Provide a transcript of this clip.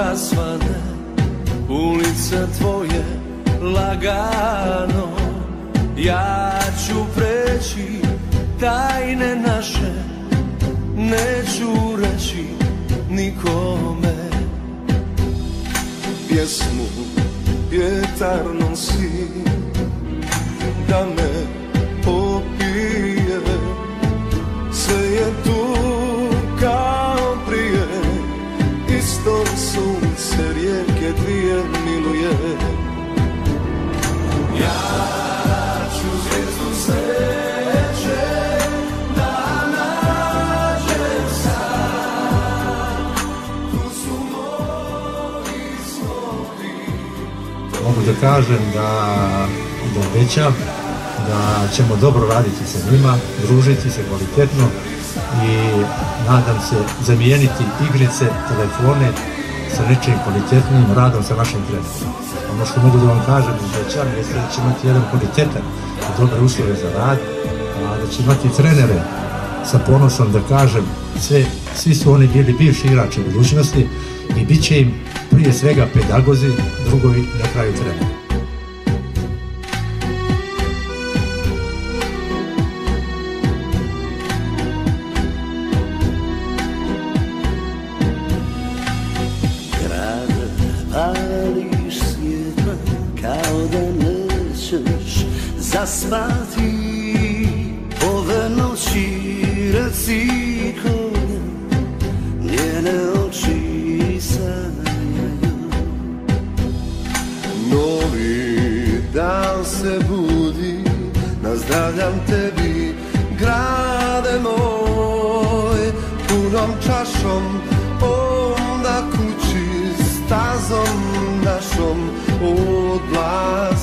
svane, ulica tvoje lagano. Ja ću preći tajne naše, neću reći nikome. Pjesmu vjetar nosi da me popije, sve je tu kao prije, isto sunce rijeke dvije miluje. Ja ću zvijezdu sreće da nađem sad, tu su moji snovi. Mogu da kažem da obećam da ćemo dobro raditi sa njima, družiti se kvalitetno i nadam se zamijeniti igrice, telefone sa nečim kvalitetnim radom sa našim trenerom. Ono što mogu da vam kažem i obećam jeste da će imati jedan kvalitetan i dobre uslove za rad, a da će imati trenere sa ponosom da kažem svi su oni bili bivši igrači budućnosti i bit će im prije svega pedagozi, drugovi i na kraju treneri. Pališ svjetla kao da nećeš zaspati. Ove noći reci koja njene oči sanjaju. Novi dan se budi, nazdravljam tebi grade moj, punom čašom onda kući stazom našom odlazi.